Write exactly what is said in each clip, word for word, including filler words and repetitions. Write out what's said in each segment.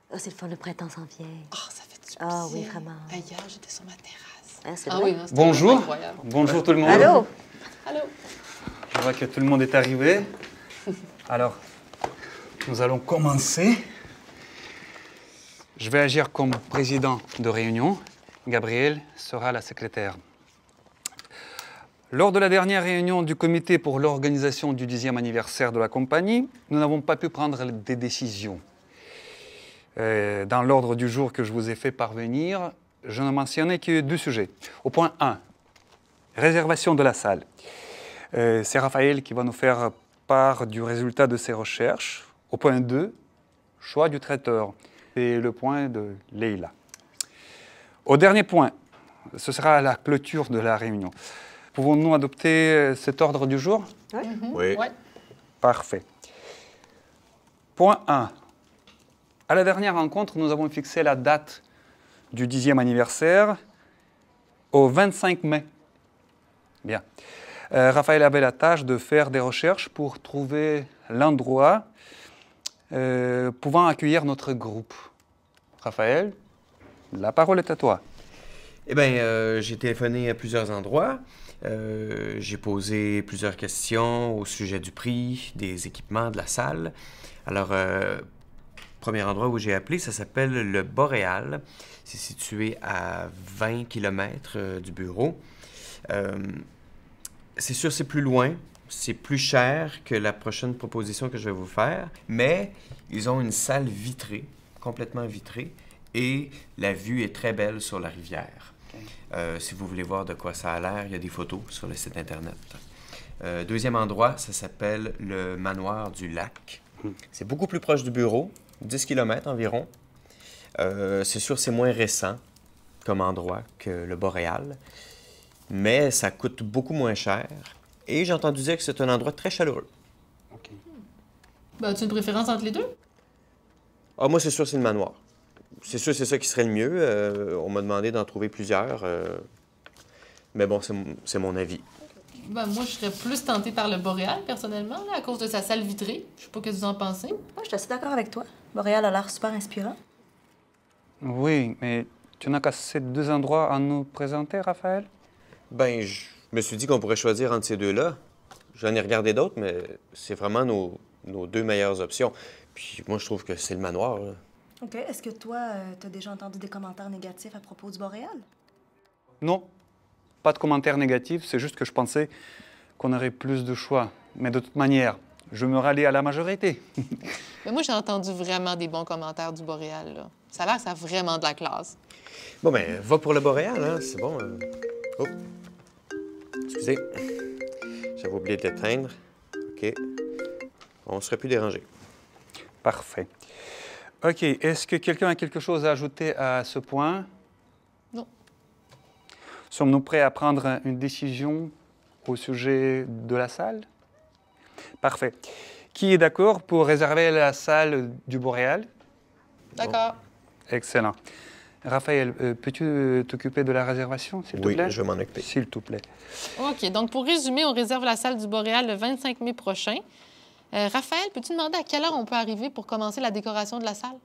Oh, c'est le fun, le printemps s'en vient. Oh, ça fait du Ah bien. oui, vraiment. Hier, j'étais sur ma terrasse. Hein, c'est Ah vrai? oui, non, c'était Bonjour. incroyable. Bonjour tout le monde. Allô? Allô? Je vois que tout le monde est arrivé. Alors, nous allons commencer. Je vais agir comme président de réunion. Gabrielle sera la secrétaire. Lors de la dernière réunion du comité pour l'organisation du dixième anniversaire de la compagnie, nous n'avons pas pu prendre des décisions. Euh, dans l'ordre du jour que je vous ai fait parvenir, je ne mentionnais que deux sujets. Au point un, réservation de la salle. Euh, c'est Raphaël qui va nous faire part du résultat de ses recherches. Au point deux, choix du traiteur. C'est le point de Leïla. Au dernier point, ce sera la clôture de la réunion. Pouvons-nous adopter cet ordre du jour? Oui. Mm-hmm. Oui. Ouais. Parfait. Point un. À la dernière rencontre, nous avons fixé la date du dixième anniversaire au vingt-cinq mai. Bien. Euh, Raphaël avait la tâche de faire des recherches pour trouver l'endroit euh, pouvant accueillir notre groupe. Raphaël, la parole est à toi. Eh bien, euh, j'ai téléphoné à plusieurs endroits. Euh, j'ai posé plusieurs questions au sujet du prix, des équipements, de la salle. Alors, euh, premier endroit où j'ai appelé, ça s'appelle le Boréal. C'est situé à vingt kilomètres euh, du bureau. Euh, c'est sûr, c'est plus loin. C'est plus cher que la prochaine proposition que je vais vous faire. Mais ils ont une salle vitrée, complètement vitrée. Et la vue est très belle sur la rivière. Euh, si vous voulez voir de quoi ça a l'air, il y a des photos sur le site Internet. Euh, deuxième endroit, ça s'appelle le Manoir du Lac. C'est beaucoup plus proche du bureau, dix kilomètres environ. Euh, c'est sûr, c'est moins récent comme endroit que le Boréal, mais ça coûte beaucoup moins cher. Et j'ai entendu dire que c'est un endroit très chaleureux. OK. Ben, as-tu une préférence entre les deux? Ah, moi, c'est sûr, c'est le manoir. C'est sûr, c'est ça qui serait le mieux. Euh, on m'a demandé d'en trouver plusieurs. Euh, mais bon, c'est, m- c'est mon avis. Ben, moi, je serais plus tentée par le Boréal, personnellement, là, à cause de sa salle vitrée. Je sais pas ce que vous en pensez. Moi, je suis assez d'accord avec toi. Montréal a l'air super inspirant. Oui, mais tu n'as qu'à ces deux endroits à nous présenter, Raphaël? Ben, je me suis dit qu'on pourrait choisir entre ces deux-là. J'en ai regardé d'autres, mais c'est vraiment nos, nos deux meilleures options. Puis moi, je trouve que c'est le manoir, là. OK. Est-ce que toi, euh, t'as déjà entendu des commentaires négatifs à propos du Boréal? Non, pas de commentaires négatifs, c'est juste que je pensais qu'on aurait plus de choix. Mais de toute manière, je me rallie à la majorité. Mais moi, j'ai entendu vraiment des bons commentaires du Boréal, là. Ça a l'air que ça a vraiment de la classe. Bon, ben, va pour le Boréal, hein, c'est bon. euh. Oh, excusez. J'avais oublié de l'éteindre. OK. On ne serait plus dérangé. Parfait. OK, est-ce que quelqu'un a quelque chose à ajouter à ce point? Non. Sommes-nous prêts à prendre une décision au sujet de la salle? Parfait. Qui est d'accord pour réserver la salle du Boréal? D'accord. Excellent. Raphaël, euh, peux-tu t'occuper de la réservation, s'il te Oui, plaît? je vais m'en occuper. S'il te plaît. OK. Donc, pour résumer, on réserve la salle du Boréal le vingt-cinq mai prochain. Euh, Raphaël, peux-tu demander à quelle heure on peut arriver pour commencer la décoration de la salle?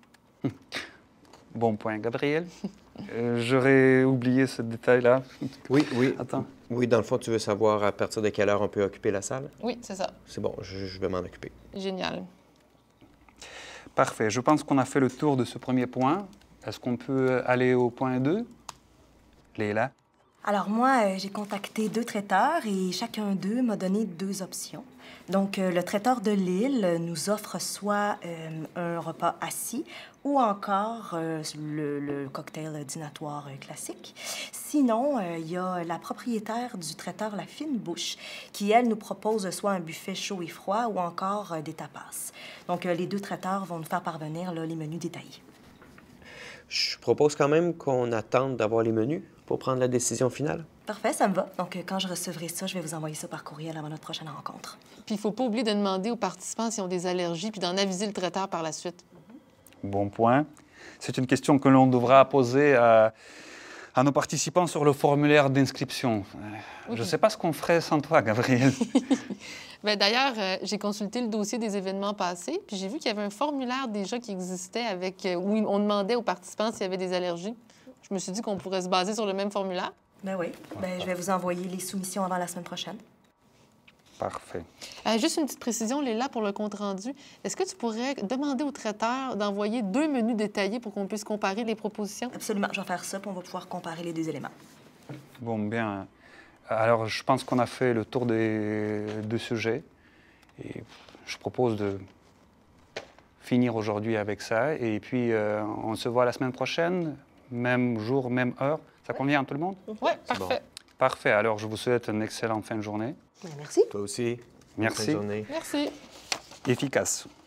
Bon point, Gabriel. Euh, J'aurais oublié ce détail-là. Oui, oui. Attends. Oui, dans le fond, tu veux savoir à partir de quelle heure on peut occuper la salle? Oui, c'est ça. C'est bon, je, je vais m'en occuper. Génial. Parfait. Je pense qu'on a fait le tour de ce premier point. Est-ce qu'on peut aller au point deux? Léla? Alors moi, euh, j'ai contacté deux traiteurs et chacun d'eux m'a donné deux options. Donc, euh, le traiteur de Lille nous offre soit euh, un repas assis ou encore euh, le, le cocktail dînatoire euh, classique. Sinon, euh, il y a la propriétaire du traiteur La Fine Bouche qui, elle, nous propose soit un buffet chaud et froid ou encore euh, des tapas. Donc, euh, les deux traiteurs vont nous faire parvenir là, les menus détaillés. Je propose quand même qu'on attende d'avoir les menus pour prendre la décision finale. Parfait, ça me va. Donc, euh, quand je recevrai ça, je vais vous envoyer ça par courriel avant notre prochaine rencontre. Puis, il faut pas oublier de demander aux participants s'ils ont des allergies, puis d'en aviser le traiteur par la suite. Bon point. C'est une question que l'on devra poser à à nos participants sur le formulaire d'inscription. Je ne sais pas ce qu'on ferait sans toi, Gabrielle. Bien, d'ailleurs, euh, j'ai consulté le dossier des événements passés, puis j'ai vu qu'il y avait un formulaire déjà qui existait avec, euh, où on demandait aux participants s'il y avait des allergies. Je me suis dit qu'on pourrait se baser sur le même formulaire. Ben oui. Ben, je vais vous envoyer les soumissions avant la semaine prochaine. Parfait. Euh, juste une petite précision, Léla, pour le compte-rendu. Est-ce que tu pourrais demander au traiteur d'envoyer deux menus détaillés pour qu'on puisse comparer les propositions? Absolument. Je vais faire ça, puis on va pouvoir comparer les deux éléments. Bon, bien. Alors, je pense qu'on a fait le tour des deux sujets. Et je propose de finir aujourd'hui avec ça. Et puis, euh, on se voit la semaine prochaine, même jour, même heure. Ça convient à tout le monde? Oui, parfait. Bon. Parfait. Alors, je vous souhaite une excellente fin de journée. Ben, merci. Toi aussi. Merci. Bonne journée. Merci. Efficace.